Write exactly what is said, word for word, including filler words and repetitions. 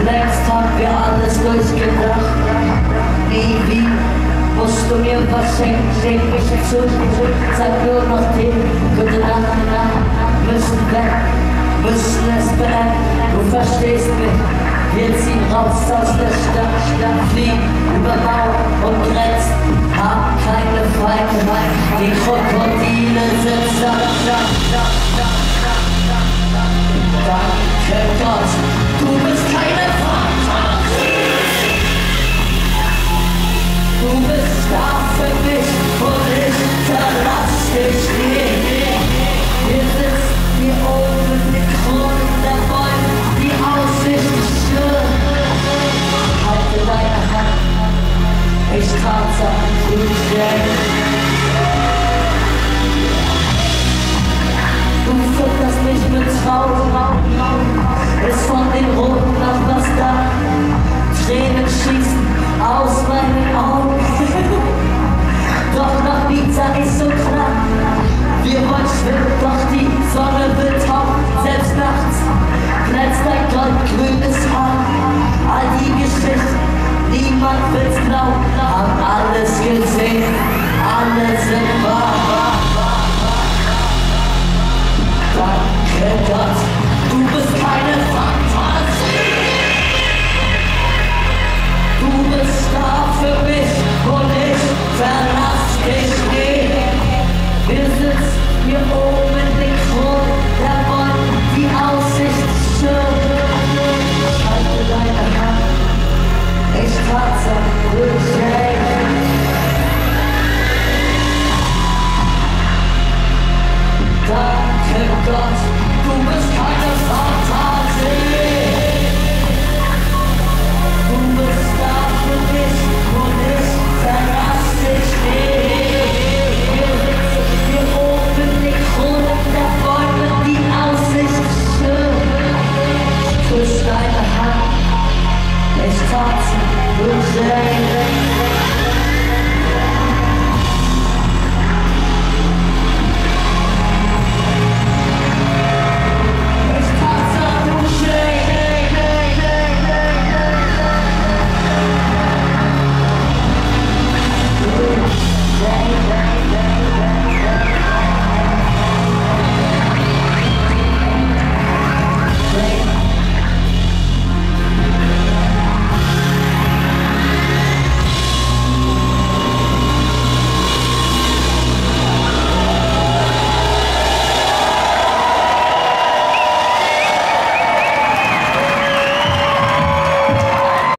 Längst haben wir alles durchgedacht. Nie wie musst du mir was schenken, leg mich zu, sag nur noch dir gute Nacht, Nacht, müssen weg, müssen es beenden, du verstehst mich. Wir ziehen raus aus der Stadt, Stadt, fliegen über Mauern und Grenzen, haben keine Feinde, die Krokodile sind satt, satt, satt, satt, satt, satt, satt. Danke Gott, du bist keine Fantasie. Du bist da für mich und ich verlass dich nie. Wir sitzen hier oben in Kronen der Bäume, die Aussicht ist schön. Halte deine Hand, ich tanze an Frühstück. Du futterst mich mit Trauben, ist von den Roten noch was da. Tränen schießen aus meinen Augen. Doch noch Pizza ist so klar. Wir wollen schwimmen, doch die Sonne wird taub. Selbst nachts glänzt dein goldgrünes Haar. All die Geschichten, niemand will's glauben. Haben alles gesehen, alle sind wahr. Danke Gott, du bist keine Fantasie. Du bist da für mich und ich verlass dich nie. Wir sitzen hier oben in den Kronen der Bäume, die Aussicht ist schön. Ich halte deine Hand, ich tanze durch dich. Danke Gott, du bist keine Fantasie. Du bist da für mich und ich verlass dich nie. Wir sitzen hier oben in den Kronen der Bäume, die Aussicht ist schön. Ich küsse deine Hand, ich tanze durch dich.